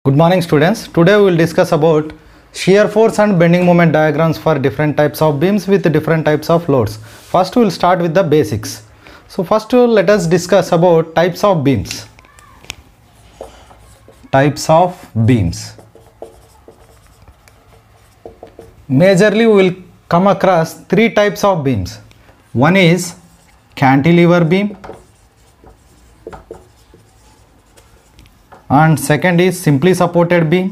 Good morning students. Today we will discuss about shear force and bending moment diagrams for different types of beams with different types of loads. First we will start with the basics. So first let us discuss about types of beams. Types of beams. Majorly we will come across three types of beams. One is cantilever beam, and second is simply supported beam,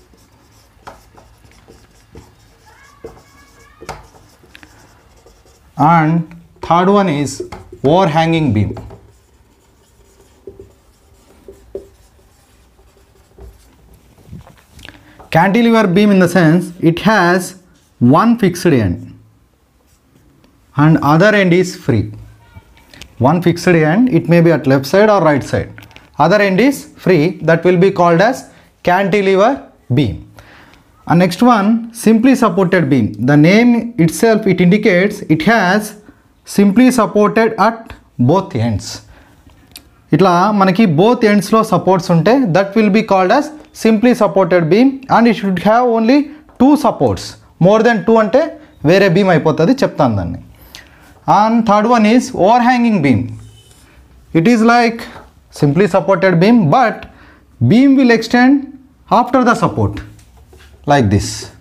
and third one is overhanging beam. Cantilever beam in the sense it has one fixed end and other end is free. One fixed end, it may be at left side or right side. Other end is free, that will be called as cantilever beam. And next one, simply supported beam. The name itself, it indicates it has simply supported at both ends. Itla manaki both ends lo supports unte, that will be called as simply supported beam, and it should have only two supports. More than two ante vere beam ayipotadi cheptanu danni. And third one is overhanging beam. It is like simply supported beam, but beam will extend after the support like this.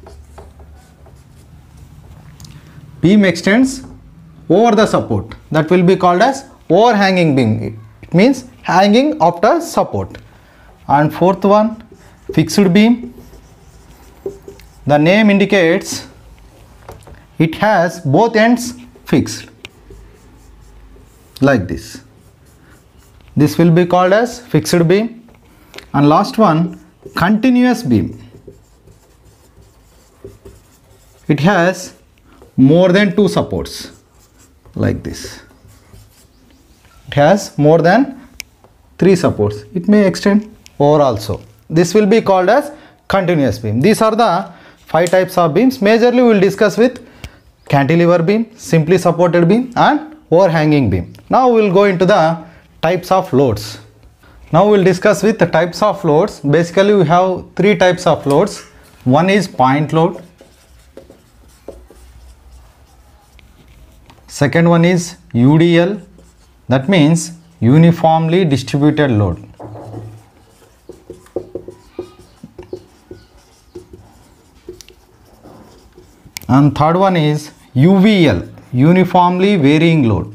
Beam extends over the support, that will be called as overhanging beam. It means hanging after support. And fourth one, fixed beam. The name indicates it has both ends fixed like this. This will be called as fixed beam. And last one, continuous beam. It has more than two supports like this. It has more than three supports. It may extend over also. This will be called as continuous beam. These are the five types of beams. Majorly we will discuss with cantilever beam, simply supported beam, and overhanging beam. Now we will go into the types of loads. Now we will discuss with the types of loads. Basically we have three types of loads. One is point load. Second one is UDL, that means uniformly distributed load. And third one is UVL, uniformly varying load.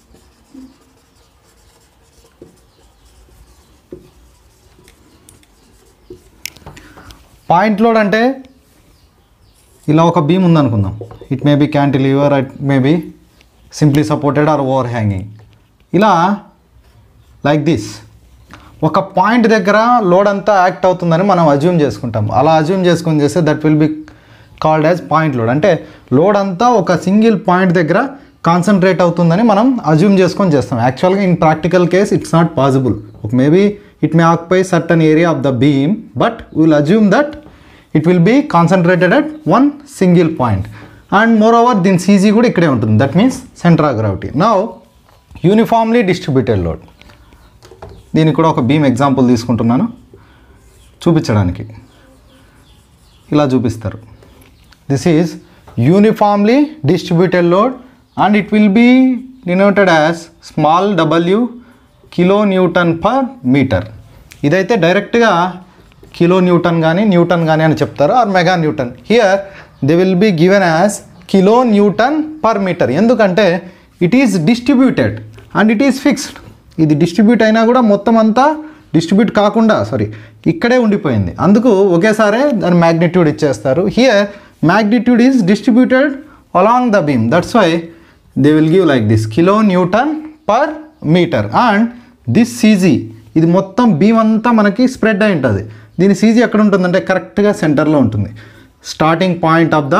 Point load ante ila oka beam undi anukundam. It may be cantilever, it may be simply supported or overhanging. Ila like this. ఒక point దగ్గర load అంతా act అవుతుందని మనం assume చేసుకుంటాం. అలా assume చేసుకొని చేస్తే that will be called as point load. అంటే లోడ్ అంతా ఒక సింగిల్ పాయింట్ దగ్గర కాన్సన్ట్రేట్ అవుతుందని మనం అజ్యూమ్ చేసుకొని చేస్తాం. యాక్చువల్గా in practical case it's not possible. Maybe it may occupy certain area of the beam, but we will assume that it will be concentrated at one single point, and moreover din CG kuda ikkade untundi, that means center of gravity. Now uniformly distributed load, దీనికి కూడా ఒక beam example తీసుకుంటున్నాను చూపించడానికి. ఇలా చూపిస్తారు. This is uniformly distributed load and it will be denoted as small w kilo newton per metre. ఇదైతే డైరెక్ట్గా kilo newton కానీ న్యూటన్ కానీ అని చెప్తారు, or mega newton. Here they will be given as kilo newton per metre. ఎందుకంటే it is distributed and it is fixed. ఇది distribute అయినా కూడా మొత్తం అంతా డిస్ట్రిబ్యూట్ కాకుండా ఇక్కడే ఉండిపోయింది, అందుకు ఒకేసారి దాని మ్యాగ్నిట్యూడ్ ఇచ్చేస్తారు. Here magnitude is distributed along the beam, that's why they will give like this kilo newton per metre. And this CG, ఇది మొత్తం బీమ్ అంతా మనకి స్ప్రెడ్ అయి ఉంటుంది. దీని సీజీ ఎక్కడ ఉంటుందంటే కరెక్ట్గా సెంటర్లో ఉంటుంది. Starting point of the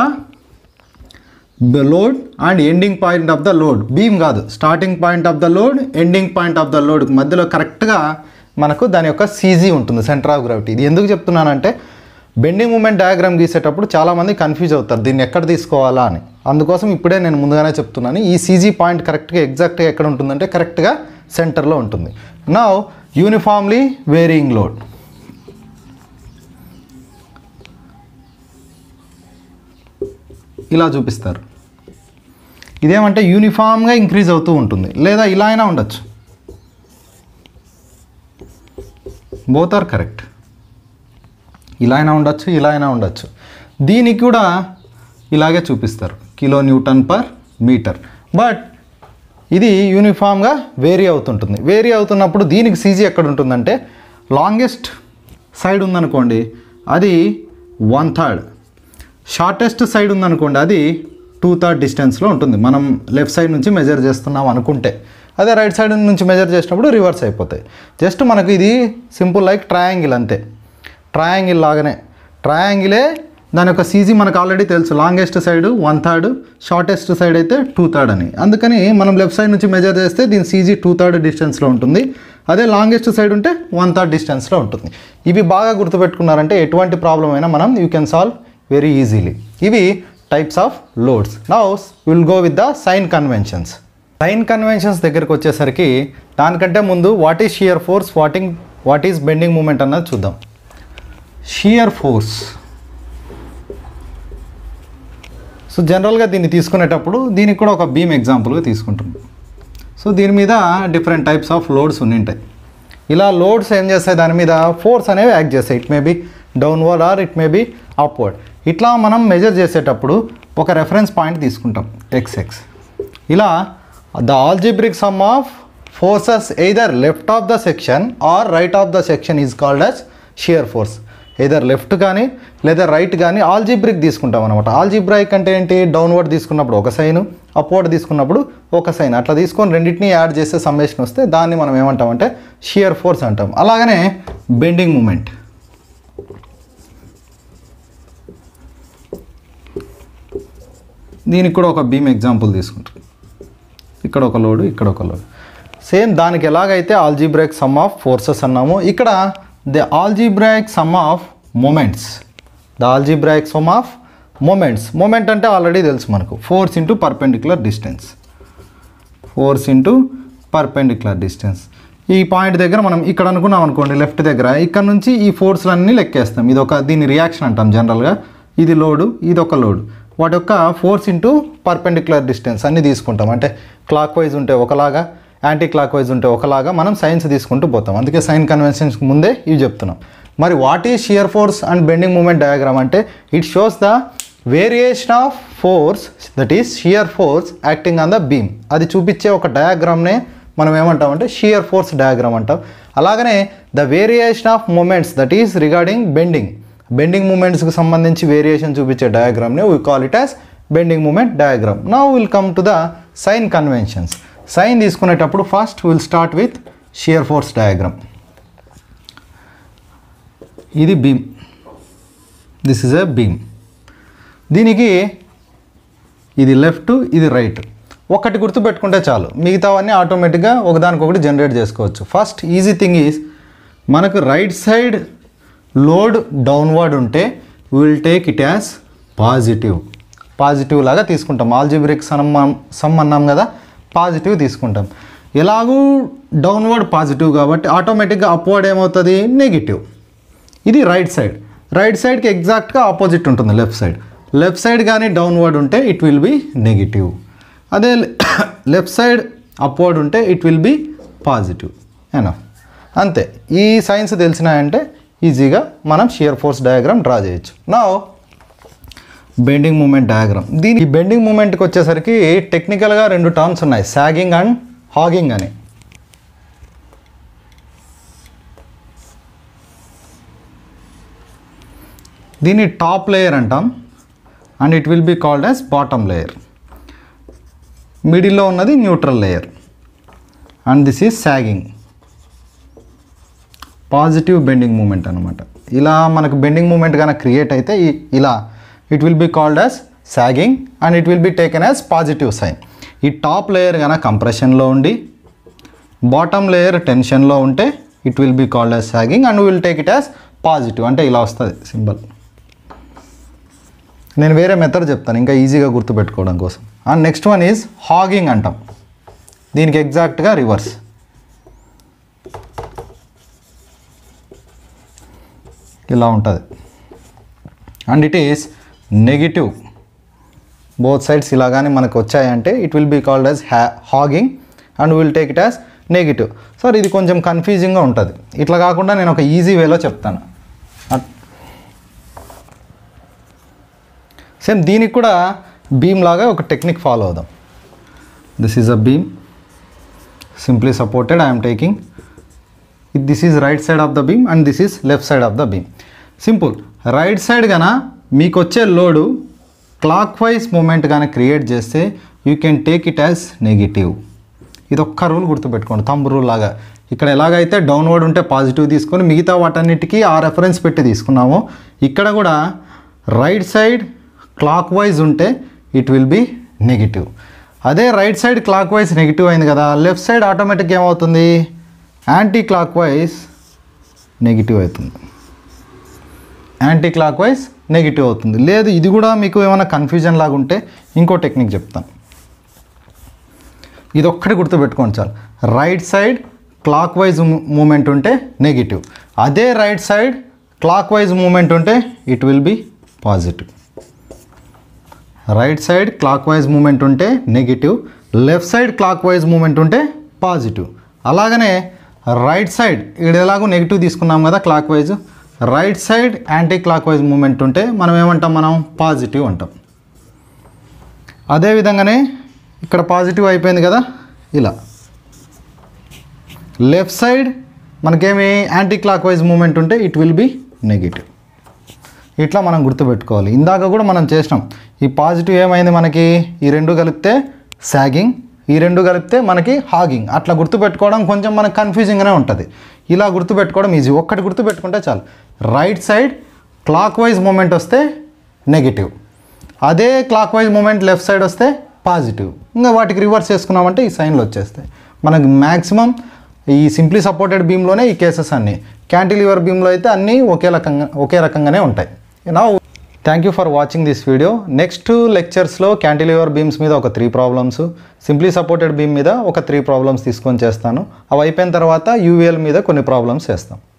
load and ending point of the load, beam కాదు, starting point of the load ending point of the load మధ్యలో కరెక్ట్గా మనకు దాని యొక్క సీజీ ఉంటుంది, సెంటర్ ఆఫ్ గ్రావిటీ. ఇది ఎందుకు చెప్తున్నానంటే బెండింగ్ మూమెంట్ డయాగ్రామ్ గీసేటప్పుడు చాలామంది కన్ఫ్యూజ్ అవుతారు దీన్ని ఎక్కడ తీసుకోవాలా అని. అందుకోసం ఇప్పుడే నేను ముందుగానే చెప్తున్నాను, ఈ సీజీ పాయింట్ కరెక్ట్గా ఎగ్జాక్ట్గా ఎక్కడ ఉంటుందంటే కరెక్ట్గా సెంటర్లో ఉంటుంది. Now uniformly varying load. ఇలా చూపిస్తారు. ఇదేమంటే యూనిఫామ్గా ఇంక్రీజ్ అవుతూ ఉంటుంది, లేదా ఇలా అయినా ఉండొచ్చు. Both are correct. ఇలా అయినా ఉండొచ్చు, ఇలా అయినా ఉండొచ్చు. దీనికి కూడా ఇలాగే చూపిస్తారు, kilo newton per metre. But ఇది యూనిఫామ్గా వేరీ అవుతుంటుంది. వేరీ అవుతున్నప్పుడు దీనికి సీజీ ఎక్కడ ఉంటుందంటే లాంగెస్ట్ సైడ్ ఉందనుకోండి అది 1/3, షార్టెస్ట్ సైడ్ ఉందనుకోండి అది 2/3 డిస్టెన్స్లో ఉంటుంది. మనం లెఫ్ట్ సైడ్ నుంచి మెజర్ చేస్తున్నాం అనుకుంటే, అదే రైట్ సైడ్ నుంచి మెజర్ చేసినప్పుడు రివర్స్ అయిపోతాయి. జస్ట్ మనకు ఇది సింపుల్ లైక్ ట్రయాంగిల్ అంతే. ట్రయాంగిల్ లాగానే, ట్రయాంగిలే దాని యొక్క సీజీ మనకు ఆల్రెడీ తెలుసు. లాంగెస్ట్ సైడ్ 1/3, షార్టెస్ట్ సైడ్ అయితే 2/3 అని. అందుకని మనం లెఫ్ట్ సైడ్ నుంచి మెజర్ చేస్తే దీని సీజీ 2/3 డిస్టెన్స్లో ఉంటుంది. అదే లాంగెస్ట్ సైడ్ ఉంటే 1/3 డిస్టెన్స్లో ఉంటుంది. ఇవి బాగా గుర్తుపెట్టుకున్నారంటే ఎటువంటి ప్రాబ్లం అయినా మనం you can solve very easily. ఇవి types of loads. Now will go with the sign conventions. Sign conventions దగ్గరికి వచ్చేసరికి దానికంటే ముందు what is shear force, what is bending moment అన్నది చూద్దాం. షియర్ ఫోర్స్, సో జనరల్గా దీన్ని తీసుకునేటప్పుడు దీనికి కూడా ఒక బీమ్ ఎగ్జాంపుల్గా తీసుకుంటుంది. సో దీని మీద డిఫరెంట్ టైప్స్ ఆఫ్ లోడ్స్ ఉంటాయి. ఇలా లోడ్స్ ఏం చేస్తాయి, దాని మీద ఫోర్స్ అనేవి యాక్ట్ చేస్తాయి. It may be downward or it may be upward. ఇట్లా మనం మెజర్ చేసేటప్పుడు ఒక రెఫరెన్స్ పాయింట్ తీసుకుంటాం xx. ఇలా the algebraic sum of forces either left of the section or right of the section is called as shear force. Either left కానీ లేదా right కానీ algebraic తీసుకుంటాం అనమాట. ఆల్జీబ్రైక్ అంటే ఏంటి, డౌన్వర్డ్ తీసుకున్నప్పుడు ఒక సైను, అప్వర్డ్ తీసుకున్నప్పుడు ఒక సైన్, అట్లా తీసుకొని రెండింటిని యాడ్ చేసే సమ్మేషన్ వస్తే దాన్ని మనం ఏమంటామంటే షియర్ ఫోర్స్ అంటాం. అలాగనే బెండింగ్ మూమెంట్. దీనికి కూడా ఒక బీమ్ ఎగ్జాంపుల్ తీసుకుంటాం. ఇక్కడ ఒక లోడు, ఇక్కడ ఒక లోడు. సేమ్ దానికి ఎలాగైతే ఆల్జీబ్రైక్ సమ్ ఆఫ్ ఫోర్సెస్ అన్నామో ఇక్కడ the algebraic sum of moments. The algebraic sum of moments. Moment అంటే ఆల్రెడీ తెలుసు మనకు, force into perpendicular distance. Force into perpendicular distance. ఈ పాయింట్ దగ్గర మనం ఇక్కడ అనుకున్నాం అనుకోండి, లెఫ్ట్ దగ్గర, ఇక్కడ నుంచి ఈ ఫోర్స్లన్నీ లెక్కేస్తాం. ఇది ఒక దీని రియాక్షన్ అంటాం జనరల్గా. ఇది లోడు, ఇది ఒక లోడు, వాటి యొక్క ఫోర్స్ ఇంటూ పర్పెండిక్యులర్ డిస్టెన్స్ అన్నీ తీసుకుంటాం. అంటే క్లాక్ వైజ్ ఉంటే ఒకలాగా, యాంటీ క్లాక్ వైజ్ ఉంటే ఒకలాగా మనం సైన్స్ తీసుకుంటూ పోతాం. అందుకే సైన్ కన్వెన్షన్స్కి ముందే ఇవి చెప్తున్నాం. మరి what is shear force and bending moment diagram అంటే it shows the variation of force, that is shear force acting on the beam. అది చూపించే ఒక డయాగ్రామ్నే మనం ఏమంటామంటే షియర్ ఫోర్స్ డయాగ్రామ్ అంటాం. అలాగనే the variation of moments, that is regarding bending మూమెంట్స్కి సంబంధించి వేరియేషన్ చూపించే డయాగ్రామ్నే we call it as bending moment diagram. Now will come to the sign conventions. Sign తీసుకునేటప్పుడు first will start with shear force diagram. ఇది beam, this is a beam. దీనికి ఇది left, ఇది right. ఒకటి గుర్తుపెట్టుకుంటే చాలు, మిగతావన్నీ ఆటోమేటిక్గా ఒకదానికొకటి జనరేట్ చేసుకోవచ్చు. ఫస్ట్ ఈజీ థింగ్ ఈజ్, మనకు రైట్ సైడ్ లోడ్ డౌన్వర్డ్ ఉంటే will take it as positive లాగా తీసుకుంటాం. ఆల్జీబ్రిక్ సమ్ అన్నాం కదా, పాజిటివ్ తీసుకుంటాం. ఎలాగూ డౌన్వర్డ్ పాజిటివ్ కాబట్టి ఆటోమేటిక్గా అప్వర్డ్ ఏమవుతుంది, నెగిటివ్. ఇది రైట్ సైడ్కి ఎగ్జాక్ట్గా ఆపోజిట్ ఉంటుంది లెఫ్ట్ సైడ్ కానీ డౌన్వర్డ్ ఉంటే ఇట్ విల్ బి నెగిటివ్. అదే లెఫ్ట్ సైడ్ అప్వర్డ్ ఉంటే it will be positive. Enough, అంతే. ఈ సైన్స్ తెలిసినాయంటే ఈజీగా మనం షియర్ ఫోర్స్ డయాగ్రామ్ డ్రా చేయొచ్చు. Now bending moment diagram. ఈ బెండింగ్ మూమెంట్కి వచ్చేసరికి టెక్నికల్గా రెండు టర్మ్స్ ఉన్నాయి, సాగింగ్ అండ్ హాగింగ్ అని. దీన్ని టాప్ లేయర్ అంటాం and it will be called as bottom layer. మిడిల్లో ఉన్నది neutral layer and this is sagging. Positive bending moment అనమాట. ఇలా మనకు బెండింగ్ మూమెంట్ కనుక క్రియేట్ అయితే ఇలా it will be called as sagging and it will be taken as positive sign. ఈ top layer కనుక కంప్రెషన్లో ఉండి బాటమ్ లేయర్ టెన్షన్లో ఉంటే it will be called as sagging and will take it as positive. అంటే ఇలా వస్తుంది సింబల్. నేను వేరే మెథడ్ చెప్తాను ఇంకా ఈజీగా గుర్తుపెట్టుకోవడం కోసం. And next one is hogging అంటాం. దీనికి ఎగ్జాక్ట్గా రివర్స్. ఇలా ఉంటుంది and it is negative both sides ఇలా కానీ మనకు వచ్చాయంటే it will be called as hogging and will take it as negative. Sir ఇది కొంచెం కన్ఫ్యూజింగ్గా ఉంటుంది. ఇట్లా కాకుండా నేను ఒక ఈజీ వేలో చెప్తాను. సేమ్ దీనికి కూడా బీమ్ లాగా ఒక టెక్నిక్ ఫాలో అవుదాం. This is a beam simply supported. I'm taking this is right side of the beam and this is left side of the beam. Simple. Right side గాన మీకు వచ్చే లోడు క్లాక్ వైజ్ మూమెంట్ కానీ create చేస్తే you can take it as negative. ఇది ఒక్క rule గుర్తుపెట్టుకోండి, thumb rule లాగా. ఇక్కడ ఎలాగైతే డౌన్వర్డ్ ఉంటే పాజిటివ్ తీసుకొని మిగతా వాటన్నిటికీ ఆ రెఫరెన్స్ పెట్టి తీసుకున్నామో ఇక్కడ కూడా రైట్ సైడ్ క్లాక్ వైజ్ ఉంటే ఇట్ విల్ బీ నెగిటివ్. అదే right side clock wise negative అయింది కదా, లెఫ్ట్ సైడ్ ఆటోమేటిక్గా ఏమవుతుంది, యాంటీ క్లాక్ వైజ్ నెగిటివ్ అవుతుంది. యాంటీ క్లాక్ వైజ్ నెగిటివ్ అవుతుంది. లేదు ఇది కూడా మీకు ఏమైనా కన్ఫ్యూజన్ లాగా ఉంటే ఇంకో టెక్నిక్ చెప్తాను. ఇది ఒక్కటి గుర్తుపెట్టుకోండి చాలు. Right side clock wise moment ఉంటే నెగిటివ్, అదే right side clock wise moment ఉంటే it will be positive. Right side clock wise moment ఉంటే negative, left side clock wise moment ఉంటే పాజిటివ్. అలాగనే రైట్ సైడ్ ఇక్కడ ఎలాగో నెగిటివ్ తీసుకున్నాం కదా clockwise, right side anti clock wise moment ఉంటే మనం ఏమంటాం, మనం పాజిటివ్ అంటాం. అదేవిధంగానే ఇక్కడ పాజిటివ్ అయిపోయింది కదా, ఇలా లెఫ్ట్ సైడ్ మనకేమి యాంటీ క్లాక్ వైజ్ మూమెంట్ ఉంటే ఇట్ విల్ బీ నెగిటివ్. ఇట్లా మనం గుర్తుపెట్టుకోవాలి. ఇందాక కూడా మనం చేసినాం. ఈ పాజిటివ్ ఏమైంది మనకి, ఈ రెండు కలిపితే సాగింగ్, ఈ రెండు కలిపితే మనకి హాగింగ్. అట్లా గుర్తుపెట్టుకోవడం కొంచెం మనకు కన్ఫ్యూజింగ్గానే ఉంటుంది. ఇలా గుర్తుపెట్టుకోవడం ఈజీ. ఒక్కటి గుర్తుపెట్టుకుంటే చాలు. Right side clock wise moment వస్తే నెగిటివ్, అదే clock wise moment left side వస్తే పాజిటివ్. ఇంకా వాటికి రివర్స్ చేసుకున్నామంటే ఈ సైన్లు వచ్చేస్తాయి. మనకు మ్యాక్సిమం ఈ సింప్లీ సపోర్టెడ్ బీమ్లోనే ఈ కేసెస్ అన్నీ, క్యాంటిలివర్ బీమ్లో అయితే అన్నీ ఒకే రకంగానే ఉంటాయి. నా thank you for watching this video. Next లెక్చర్స్లో క్యాంటిలివర్ బీమ్స్ మీద ఒక 3 ప్రాబ్లమ్స్, సింప్లీ సపోర్టెడ్ బీమ్ మీద ఒక 3 ప్రాబ్లమ్స్ తీసుకొని చేస్తాను. అవి అయిపోయిన తర్వాత యూవీఎల్ మీద కొన్ని ప్రాబ్లమ్స్ చేస్తాం.